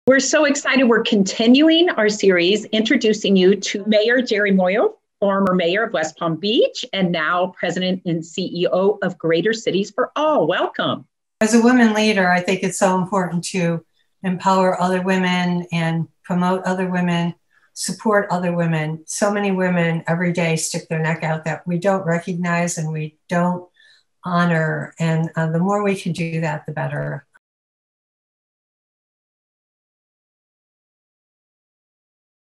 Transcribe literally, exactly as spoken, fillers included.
We're so excited. We're continuing our series, introducing you to Mayor Jeri Muoio, former mayor of West Palm Beach, and now president and C E O of Greater Cities for All. Welcome. As a women leader, I think it's so important to empower other women and promote other women, support other women. So many women every day stick their neck out that we don't recognize and we don't honor. And uh, the more we can do that, the better.